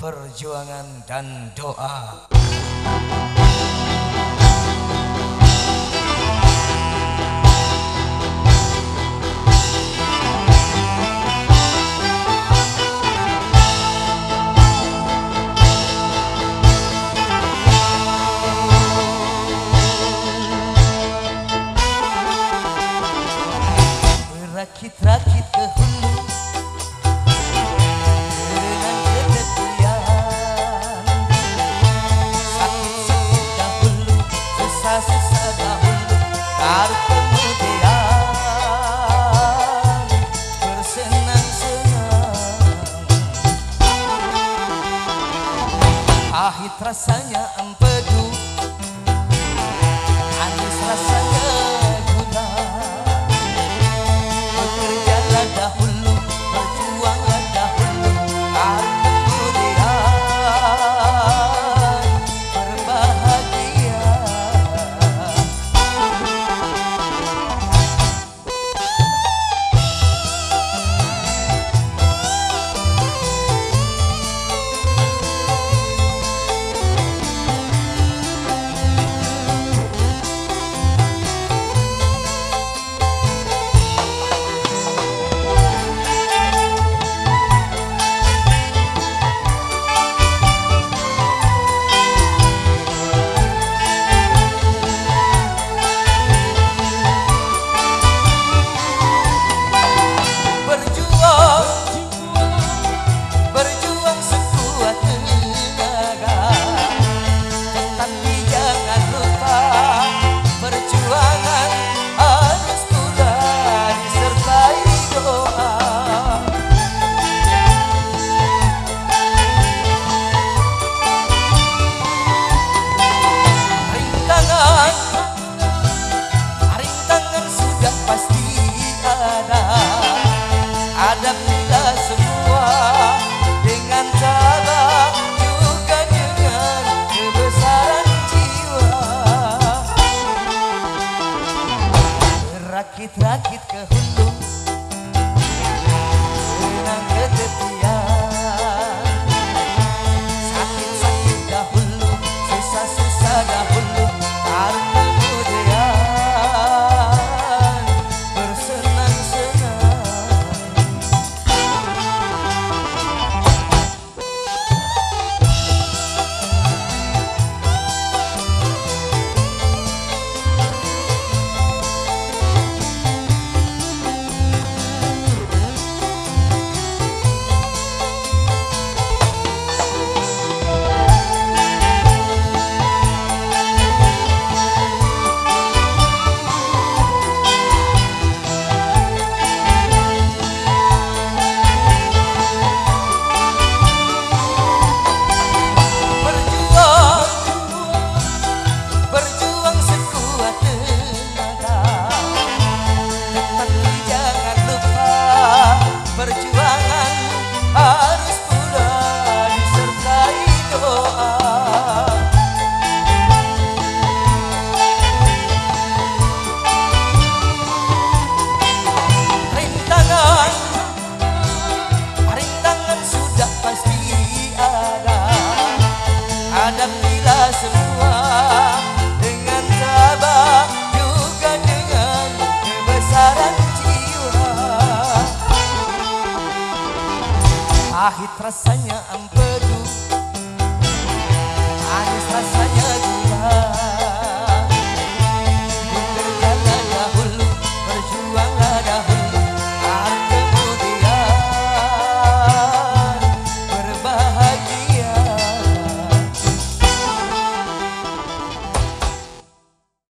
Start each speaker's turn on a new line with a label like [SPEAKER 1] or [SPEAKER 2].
[SPEAKER 1] perjuangan dan doa. Rakit-rakit ke hulu dengan ketetian, sakit-sakit dahulu, susah-susah dahulu, baru kemudian bersenang-senang. Pahit rasanya empedu, manis rasanya gula. Bekerjalah dahulu, berjuanglah dahulu, baru kemudian berbahagia. Hadapilah semua dengan tabah, juga dengan kebesaran jiwa. Rakit-rakit ke hulu dengan ketetian, sakit-sakit dahulu, susah-susah dahulu, baru kemudian bersenang-senang. Perjuangan harus pula disertai doa. Rintangan sudah pasti ada. Hadapilah semua dengan tabah, juga dengan kebesaran jiwa. Pahit rasanya empedu, manis rasanya